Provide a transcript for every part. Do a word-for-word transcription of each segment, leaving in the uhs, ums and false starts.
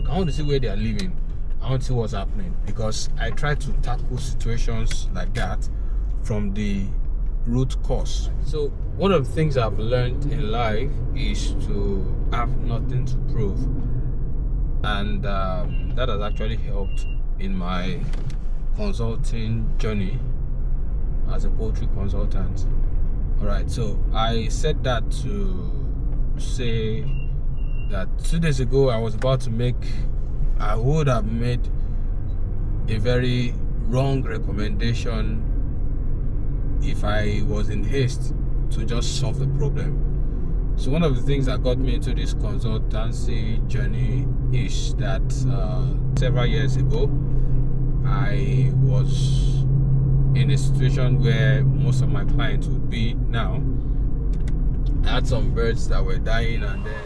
flock. I want to see where they are living. I want to see what's happening, because I try to tackle situations like that from the root cause. So one of the things I've learned in life is to have nothing to prove, and um, that has actually helped in my consulting journey as a poultry consultant. All right, so I said that to say that two days ago I was about to make, I would have made a very wrong recommendation if I was in haste to just solve the problem. So one of the things that got me into this consultancy journey is that uh, several years ago I was in a situation where most of my clients would be now. I had some birds that were dying, and then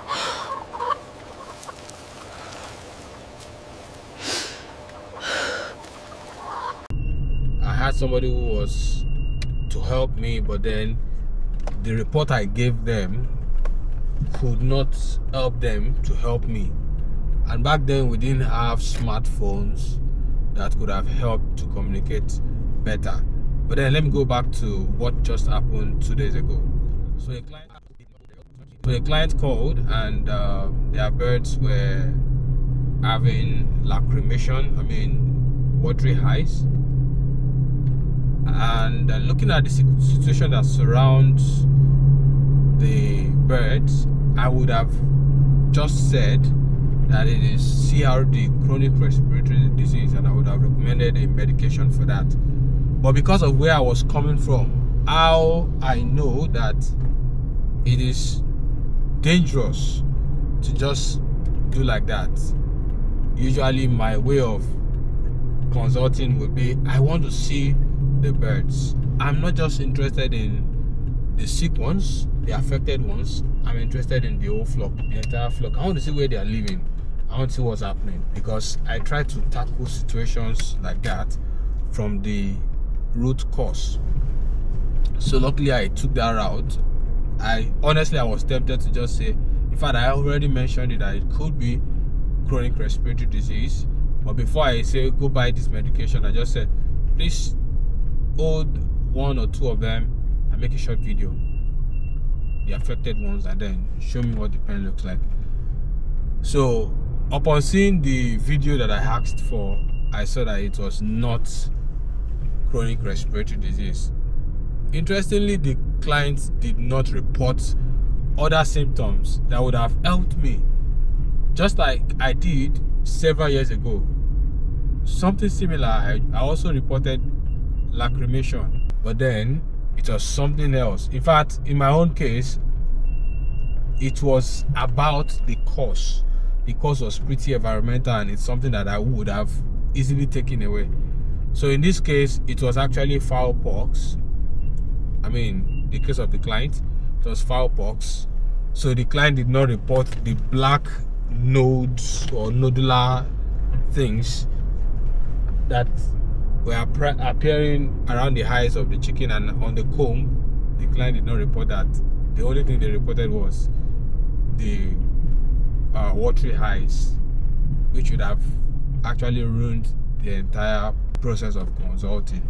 I had somebody who was to help me, but then the report I gave them could not help them to help me. And back then we didn't have smartphones that could have helped to communicate better. But then let me go back to what just happened two days ago. So a client, so a client called, and uh, their birds were having lacrimation, I mean watery highs. And uh, looking at the situation that surrounds the birds, I would have just said that it is C R D, Chronic Respiratory Disease, and I would have recommended a medication for that. But because of where I was coming from, how I know that it is dangerous to just do like that, usually my way of consulting would be, I want to see the birds. I'm not just interested in the sick ones, the affected ones. I'm interested in the whole flock, the entire flock. I want to see where they are living. I want to see what's happening, because I try to tackle situations like that from the root cause. So luckily I took that route. I honestly I was tempted to just say, in fact I already mentioned it, that it could be chronic respiratory disease, but before I say go buy this medication, I just said, please hold one or two of them and make a short video, the affected ones, and then show me what the pen looks like. So upon seeing the video that I asked for, I saw that it was not chronic respiratory disease. Interestingly, the client did not report other symptoms that would have helped me, just like I did several years ago. Something similar, I, I also reported lacrimation, but then it was something else. In fact, in my own case, it was about the cause. The cause was pretty environmental, and it's something that I would have easily taken away. So in this case, it was actually fowl pox. I mean, the case of the client, it was fowl pox. So the client did not report the black nodes or nodular things that were appearing around the eyes of the chicken and on the comb. The client did not report that. The only thing they reported was the uh, watery eyes, which would have actually ruined the entire process of consulting.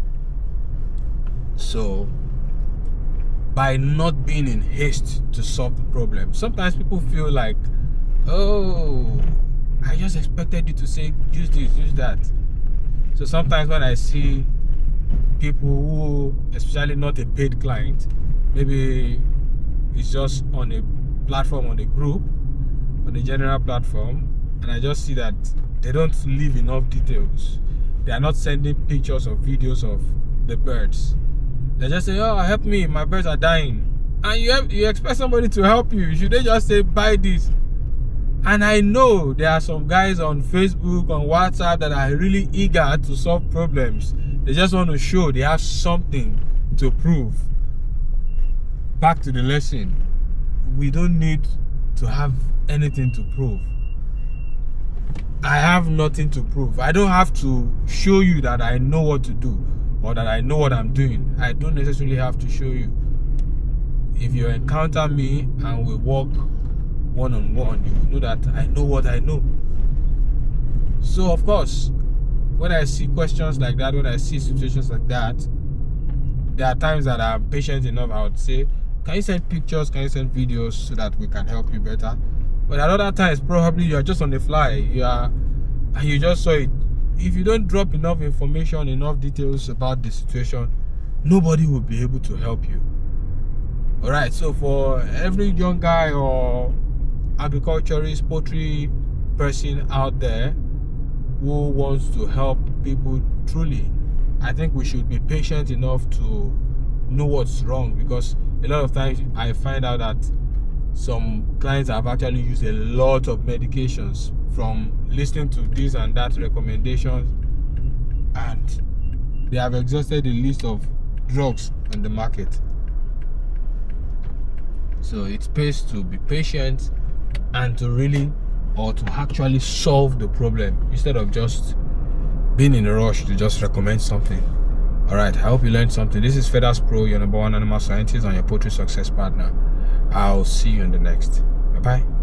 So by not being in haste to solve the problem, sometimes people feel like, oh, I just expected you to say use this, use that. So sometimes when I see people who, especially not a paid client, maybe it's just on a platform, on a group, on a general platform, and I just see that they don't leave enough details. They are not sending pictures or videos of the birds. They just say, oh, help me, my birds are dying. And you have, you expect somebody to help you. Should they just say, buy this? And I know there are some guys on Facebook, on WhatsApp, that are really eager to solve problems. They just want to show they have something to prove. Back to the lesson. We don't need to have anything to prove. I have nothing to prove. I don't have to show you that I know what to do or that I know what I'm doing. I don't necessarily have to show you. If you encounter me and we walk one-on-one, you will know that I know what I know. So of course, when I see questions like that, when I see situations like that, there are times that I'm patient enough. I would say, can you send pictures, can you send videos so that we can help you better? But at other times, probably you are just on the fly, you are and you just saw it. If you don't drop enough information, enough details about the situation, nobody will be able to help you. All right, so for every young guy or agriculturist, poultry person out there who wants to help people truly, I think we should be patient enough to know what's wrong, because a lot of times I find out that some clients have actually used a lot of medications from listening to this and that recommendations, and they have exhausted the list of drugs on the market. So it pays to be patient and to really, or to actually solve the problem instead of just being in a rush to just recommend something. All right, I hope you learned something. This is Feathers Pro, your number one animal scientist and your poultry success partner. I'll see you in the next. Bye bye.